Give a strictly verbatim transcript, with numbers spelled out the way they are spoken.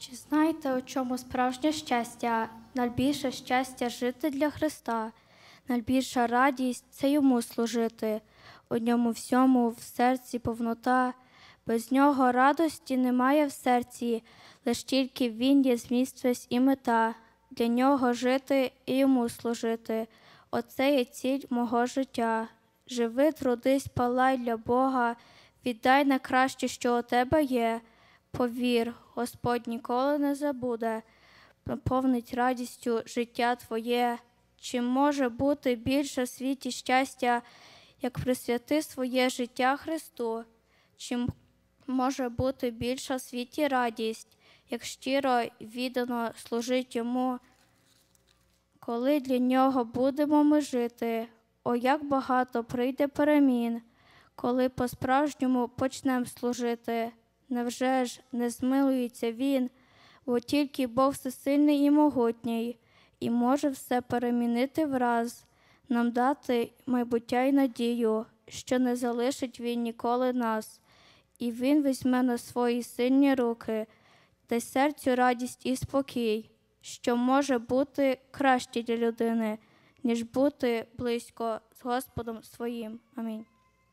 Чи знаєте, у чому справжнє щастя? Найбільше щастя – жити для Христа. Найбільша радість – це Йому служити. У Ньому всьому в серці повнота. Без Нього радості немає в серці, лиш тільки Він є зміст весь і мета. Для Нього жити і Йому служити. Оце є ціль мого життя. Живи, трудись, палай для Бога, віддай найкраще, що у тебе є. Повір, Господь ніколи не забуде, наповнить радістю життя твоє. Чи може бути більше в світі щастя, як присвяти своє життя Христу? Чи може бути більша в світі радість, як щиро й віддано служить Йому? Коли для Нього будемо ми жити, о, як багато прийде перемін, коли по-справжньому почнемо служити. Невже ж не змилується Він, бо тільки Бог всесильний і могутній, і може все перемінити враз, нам дати майбуття й надію, що не залишить Він ніколи нас, і Він візьме на свої сильні руки, дасть серцю радість і спокій, що може бути краще для людини, ніж бути близько з Господом своїм. Амінь.